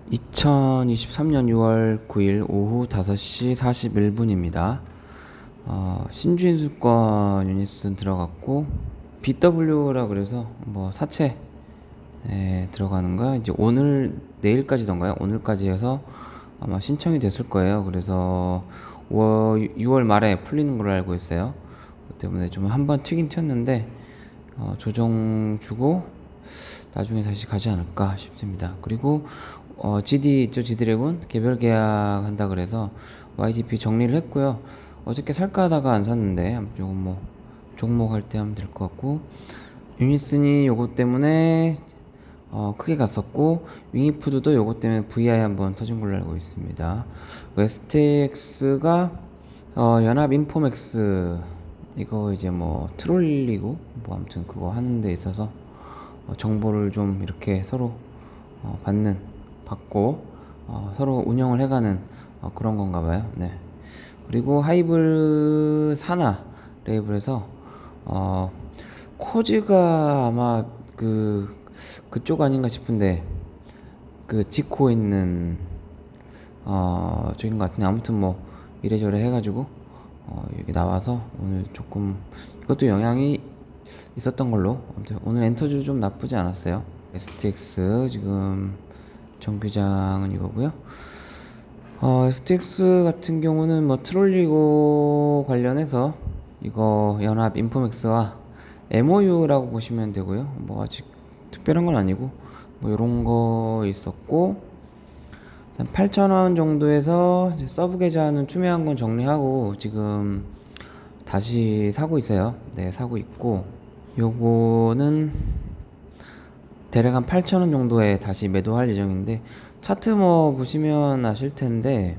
2023년 6월 9일 오후 5시 41분입니다. 신주인수권 유니슨 들어갔고, BW라 그래서 뭐 사채 들어가는 거야. 이제 오늘 내일까지던가요? 오늘까지 해서 아마 신청이 됐을 거예요. 그래서 6월 말에 풀리는 걸로 알고 있어요. 그 때문에 좀 한번 튀긴 튀었는데 조정 주고 나중에 다시 가지 않을까 싶습니다. 그리고 GD 있죠, G드래곤 개별 계약한다 그래서 YGP 정리를 했고요. 어저께 살까 하다가 안 샀는데 요거 뭐 종목할 때 하면 될 것 같고, 유니슨이 요거 때문에 크게 갔었고, 윙이푸드도 요거 때문에 VI 한번 터진 걸로 알고 있습니다. STX가 연합인포맥스 이거 이제 뭐 트롤리고 뭐 아무튼 그거 하는 데 있어서 정보를 좀 이렇게 서로 받고 서로 운영을 해가는 그런 건가 봐요. 네. 그리고 하이블 사나 레이블에서 코즈가 아마 그쪽 아닌가 싶은데 그 짓고 있는 쪽인 것 같은데, 아무튼 뭐 이래저래 해가지고 여기 나와서 오늘 조금 이것도 영향이 있었던 걸로. 아무튼 오늘 엔터주 좀 나쁘지 않았어요. STX 지금 정규장은 이거고요. STX 같은 경우는 뭐 트롤리고 관련해서 이거 연합 인포맥스와 MOU라고 보시면 되고요. 뭐 아직 특별한 건 아니고 뭐 요런 거 있었고, 8,000원 정도에서 이제 서브 계좌는 추매한 건 정리하고 지금 다시 사고 있어요. 네, 사고 있고, 요거는 대략 한 8,000원 정도에 다시 매도할 예정인데, 차트 뭐 보시면 아실 텐데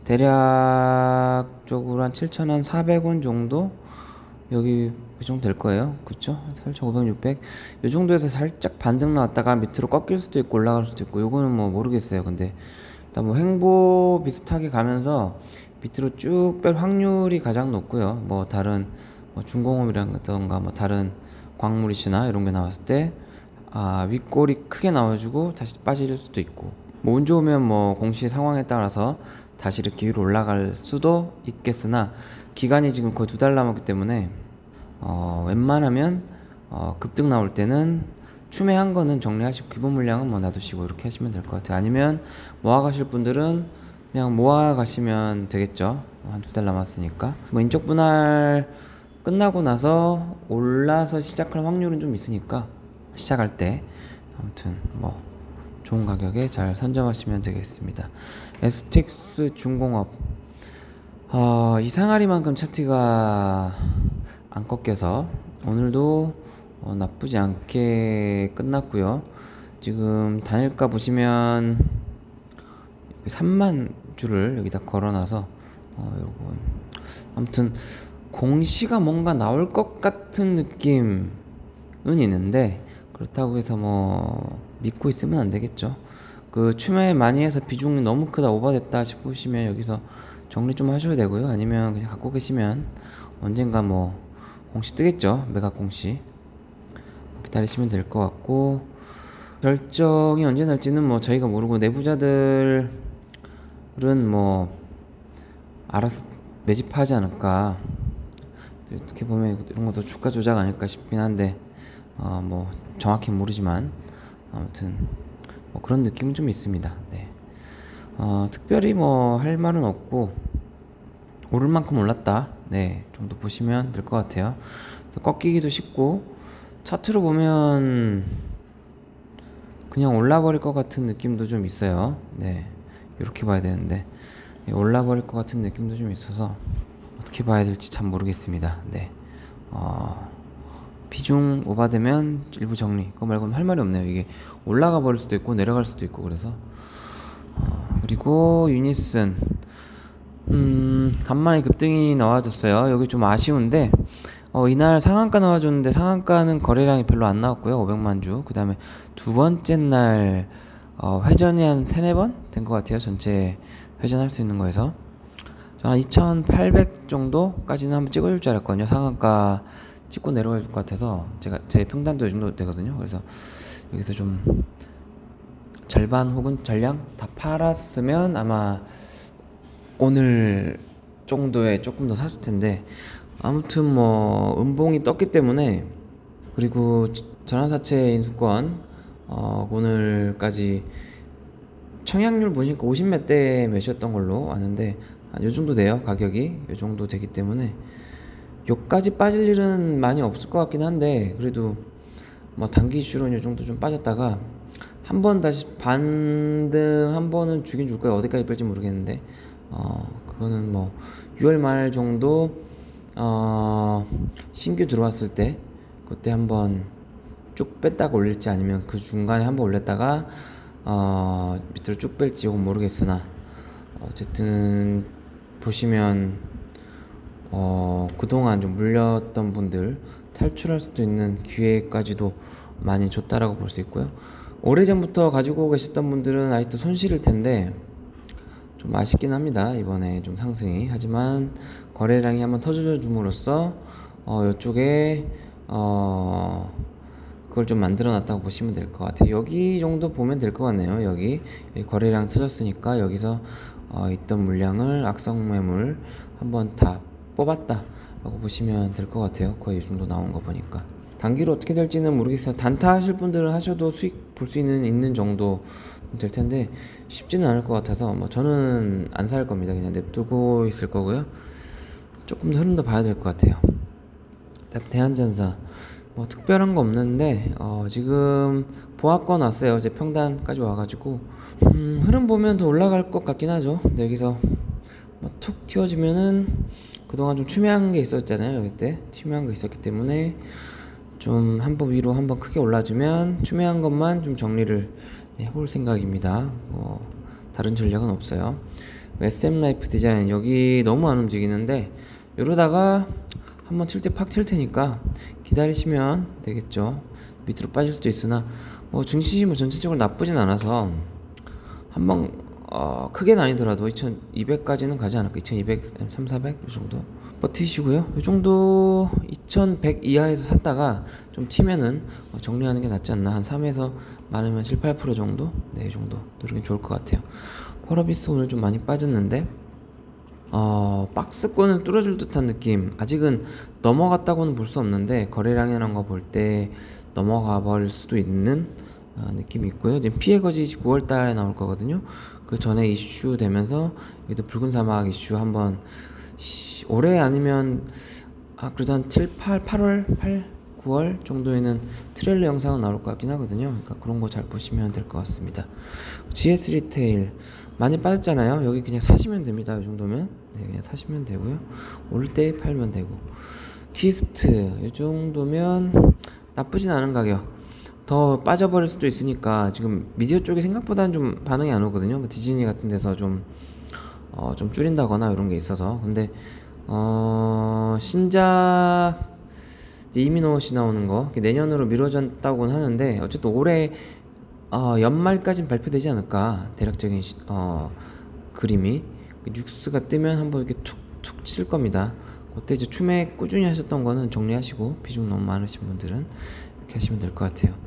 대략적으로 한 7,400원 정도, 여기 그 정도 될 거예요. 그쵸? 8,500, 600 요 정도에서 살짝 반등 나왔다가 밑으로 꺾일 수도 있고 올라갈 수도 있고, 요거는 뭐 모르겠어요. 근데 일단 뭐 횡보 비슷하게 가면서 밑으로 쭉 뺄 확률이 가장 높고요. 뭐 다른 뭐 중공업이라던가 뭐 다른 광물 이슈나 이런 게 나왔을 때 윗골이 크게 나와주고 다시 빠질 수도 있고, 뭐 운 좋으면 뭐 공시 상황에 따라서 다시 이렇게 위로 올라갈 수도 있겠으나, 기간이 지금 거의 2달 남았기 때문에 웬만하면 급등 나올 때는 추매한 거는 정리하시고 기본 물량은 뭐 놔두시고 이렇게 하시면 될 것 같아요. 아니면 모아 가실 분들은 그냥 모아 가시면 되겠죠. 한 2달 남았으니까. 뭐 인적 분할 끝나고 나서 올라서 시작할 확률은 좀 있으니까 시작할 때 아무튼 뭐 좋은 가격에 잘 선점하시면 되겠습니다. STX 중공업 이상하리만큼 차트가 안 꺾여서 오늘도 나쁘지 않게 끝났고요. 지금 단일가 보시면 3만 주를 여기다 걸어놔서 요건 아무튼 공시가 뭔가 나올 것 같은 느낌은 있는데, 그렇다고 해서 뭐 믿고 있으면 안 되겠죠. 그 추매 많이 해서 비중이 너무 크다, 오버됐다 싶으시면 여기서 정리 좀 하셔야 되고요. 아니면 그냥 갖고 계시면 언젠가 뭐 공시 뜨겠죠. 매각 공시 기다리시면 될 것 같고, 결정이 언제 날지는 뭐 저희가 모르고 내부자들은 뭐 알아서 매집하지 않을까. 어떻게 보면 이런 것도 주가 조작 아닐까 싶긴 한데 뭐 정확히 모르지만 아무튼 뭐 그런 느낌은 좀 있습니다. 네. 특별히 뭐 할 말은 없고, 오를 만큼 올랐다, 네, 정도 보시면 될 것 같아요. 꺾이기도 쉽고, 차트로 보면 그냥 올라버릴 것 같은 느낌도 좀 있어요. 네, 이렇게 봐야 되는데 올라버릴 것 같은 느낌도 좀 있어서 어떻게 봐야 될지 참 모르겠습니다. 네. 비중 오바되면 일부 정리, 그거 말고는 할 말이 없네요. 이게 올라가 버릴 수도 있고 내려갈 수도 있고 그래서. 그리고 유니슨 간만에 급등이 나와줬어요. 여기 좀 아쉬운데 이날 상한가 나와줬는데 상한가는 거래량이 별로 안 나왔고요. 500만 주. 그 다음에 두 번째 날 회전이 한 3-4번 된 것 같아요. 전체 회전할 수 있는 거에서 한 2800 정도까지는 한번 찍어줄 줄 알았거든요. 상한가 찍고 내려갈 것 같아서 제 평단도 이 정도 되거든요. 그래서 여기서 좀 절반 혹은 전량 다 팔았으면 아마 오늘 정도에 조금 더 샀을 텐데, 아무튼 뭐 음봉이 떴기 때문에. 그리고 전환사채 인수권 오늘까지 청약률 보니까 50 몇 대 몇이었던 걸로 아는데, 요 정도 돼요. 가격이 요 정도 되기 때문에 요까지 빠질 일은 많이 없을 것 같긴 한데, 그래도 뭐 단기 이슈로는 요 정도 좀 빠졌다가 한 번 다시 반등 한 번은 주긴 줄 거예요. 어디까지 뺄지 모르겠는데 그거는 뭐 6월 말 정도 신규 들어왔을 때 그때 한번 쭉 뺐다가 올릴지, 아니면 그 중간에 한번 올렸다가 밑으로 쭉 뺄지 이건 모르겠으나, 어쨌든 보시면 그동안 좀 물렸던 분들 탈출할 수도 있는 기회까지도 많이 줬다라고 볼 수 있고요. 오래전부터 가지고 계셨던 분들은 아직도 손실일 텐데 좀 아쉽긴 합니다. 이번에 좀 상승이. 하지만 거래량이 한번 터져 줌으로써 이쪽에 그걸 좀 만들어 놨다고 보시면 될 것 같아요. 여기 정도 보면 될 것 같네요. 여기 거래량 터졌으니까 여기서 있던 물량을 악성 매물 한번 다 뽑았다 라고 보시면 될 것 같아요. 거의 이 정도 나온 거 보니까. 단기로 어떻게 될지는 모르겠어요. 단타 하실 분들은 하셔도 수익 볼 수 있는 정도 될 텐데 쉽지는 않을 것 같아서 뭐 저는 안 살 겁니다. 그냥 냅두고 있을 거고요. 조금 더 흐름 더 봐야 될 것 같아요. 대한전사 뭐 특별한 거 없는데 지금 보합권 왔어요. 이제 평단까지 와가지고 흐름 보면 더 올라갈 것 같긴 하죠. 근데 여기서 뭐 툭 튀어주면은 그동안 좀 추매한 게 있었잖아요. 여기 때 추매한 거 있었기 때문에 좀 한번 위로 한번 크게 올라주면 추매한 것만 좀 정리를 해볼 생각입니다. 뭐 다른 전략은 없어요. SM 라이프 디자인 여기 너무 안 움직이는데 이러다가 한번 칠 때 팍 칠 테니까 기다리시면 되겠죠. 밑으로 빠질 수도 있으나 뭐 증시 뭐 전체적으로 나쁘진 않아서 한번 크게는 아니더라도 2200까지는 가지 않을까. 2200, 3400 이 정도 버티시고요. 이 정도 2100 이하에서 샀다가 좀 튀면은 정리하는 게 낫지 않나. 한 3에서 많으면 7, 8% 정도? 네, 이 정도 노리긴 좋을 것 같아요. 펄어비스 오늘 좀 많이 빠졌는데 박스권을 뚫어줄 듯한 느낌. 아직은 넘어갔다고는 볼 수 없는데 거래량이라는 거 볼 때 넘어가 버릴 수도 있는 느낌이 있고요. 지금 피해 거짓 9월달에 나올 거거든요. 그 전에 이슈 되면서 여기도 붉은 사막 이슈 한번 올해 아니면 그래도 한 7, 8월 9월 정도에는 트레일러 영상은 나올 것 같긴 하거든요. 그러니까 그런 거 잘 보시면 될 것 같습니다. GS 리테일 많이 빠졌잖아요. 여기 그냥 사시면 됩니다. 이 정도면 그냥 사시면 되고요. 오를 때 팔면 되고. 키스트 이 정도면 나쁘진 않은 가격. 더 빠져버릴 수도 있으니까 지금 미디어 쪽에 생각보다는 좀 반응이 안 오거든요. 뭐 디즈니 같은 데서 좀 줄인다거나 이런 게 있어서. 근데 신작 이민호 씨 나오는 거 내년으로 미뤄졌다고는 하는데 어쨌든 올해 연말까지는 발표되지 않을까. 대략적인 그림이 뉴스가 뜨면 한번 이렇게 툭툭 칠 겁니다. 그때 이제 추매 꾸준히 하셨던 거는 정리하시고 비중 너무 많으신 분들은 이렇게 하시면 될 것 같아요.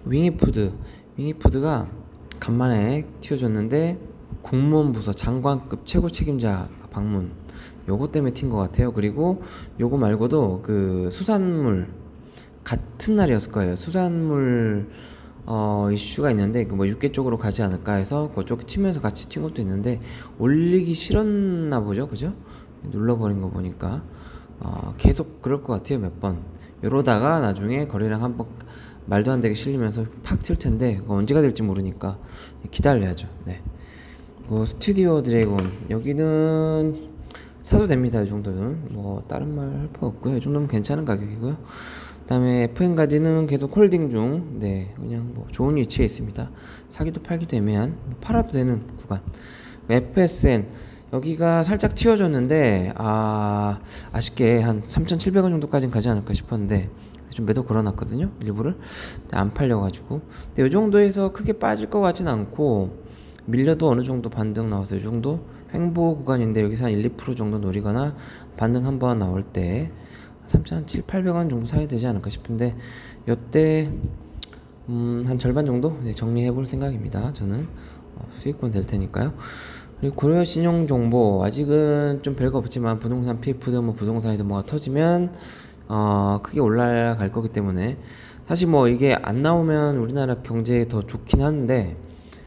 윙이푸드가 간만에 튀어줬는데 국무원 부서 장관급 최고 책임자 방문 요거 때문에 튄 것 같아요. 그리고 요거 말고도 그 수산물 같은 날이었을 거예요. 수산물 이슈가 있는데 그 뭐 육계 쪽으로 가지 않을까 해서 그쪽 튀면서 같이 튄 것도 있는데 올리기 싫었나 보죠. 그죠? 눌러버린 거 보니까 계속 그럴 것 같아요. 몇 번 이러다가 나중에 거래량 한번 말도 안 되게 실리면서 팍 튈 텐데 그거 언제가 될지 모르니까 기다려야죠. 네. 스튜디오 드래곤 여기는 사도 됩니다. 이 정도는 뭐 다른 말 할 거 없고요. 이 정도면 괜찮은 가격이고요. 그다음에 FN가디는 계속 홀딩 중. 네, 그냥 뭐 좋은 위치에 있습니다. 사기도 팔기도 애매한, 팔아도 되는 구간. FSN 여기가 살짝 튀어줬는데 아쉽게 한 3,700원 정도까지는 가지 않을까 싶었는데 좀 매도 걸어놨거든요. 일부를. 근데 안 팔려가지고. 근데 이 정도에서 크게 빠질 것 같진 않고 밀려도 어느 정도 반등 나와서 이 정도 횡보 구간인데 여기서 한 1, 2% 정도 노리거나 반등 한번 나올 때 3,700, 800원 정도 사야 되지 않을까 싶은데 요때 한 절반 정도 정리해 볼 생각입니다. 저는 수익권 될 테니까요. 그리고 고려 신용 정보 아직은 좀 별거 없지만 부동산 PF 등 뭐 부동산에서 뭐가 터지면 크게 올라갈 거기 때문에 사실 뭐 이게 안 나오면 우리나라 경제에 더 좋긴 한데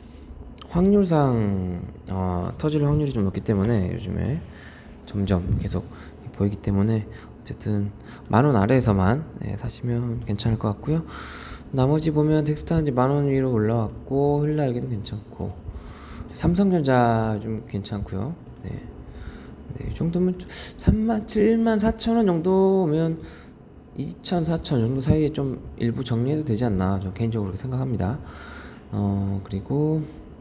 확률상 터질 확률이 좀 높기 때문에 요즘에 점점 계속 보이기 때문에 어쨌든 10,000원 아래에서만 사시면 괜찮을 것 같고요. 나머지 보면 텍스타는 이제 10,000원 위로 올라왔고 힐라 여기도 괜찮고 삼성전자 좀 괜찮고요. 네, 이 정도면 74,000원 정도면 2,000, 4,000 정도 사이에 좀 일부 정리해도 되지 않나 저 개인적으로 그렇게 생각합니다. 그리고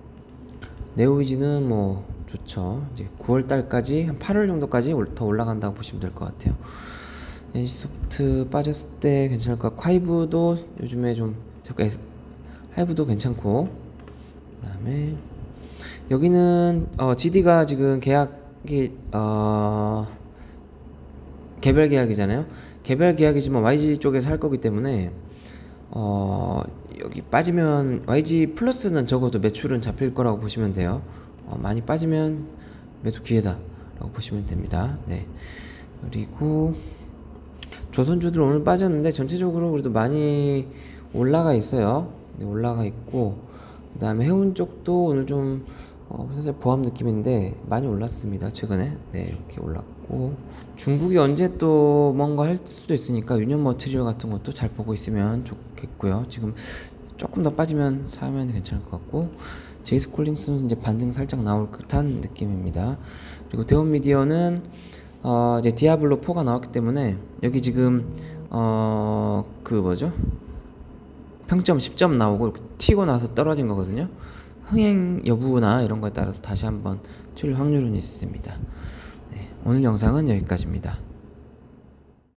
네오위즈는 뭐 좋죠. 이제 9월 달까지 한 8월 정도까지 더 올라간다고 보시면 될 것 같아요. NC소프트 빠졌을 때 괜찮을 것 같고 하이브도 요즘에 좀 하이브도 괜찮고 그다음에 여기는 GD가 지금 계약이 개별 계약이잖아요. 개별 계약이지만 YG 쪽에서 할 거기 때문에 여기 빠지면 YG 플러스는 적어도 매출은 잡힐 거라고 보시면 돼요. 많이 빠지면 매수 기회다 라고 보시면 됩니다. 네. 그리고 조선주들 오늘 빠졌는데 전체적으로 그래도 많이 올라가 있어요. 네, 올라가 있고 그 다음에 해운 쪽도 오늘 좀 사실 보합 느낌인데 많이 올랐습니다. 최근에 네 이렇게 올랐고 중국이 언제 또 뭔가 할 수도 있으니까 유년 머티리얼 같은 것도 잘 보고 있으면 좋겠고요. 지금 조금 더 빠지면 사면 괜찮을 것 같고 제이스콜링스는 이제 반등 살짝 나올 듯한 느낌입니다. 그리고 대원미디어는 이제 디아블로 4가 나왔기 때문에 여기 지금 그 뭐죠? 평점 10점 나오고 튀고 나서 떨어진 거거든요. 흥행 여부나 이런 거에 따라서 다시 한번 칠 확률은 있습니다. 네, 오늘 영상은 여기까지입니다.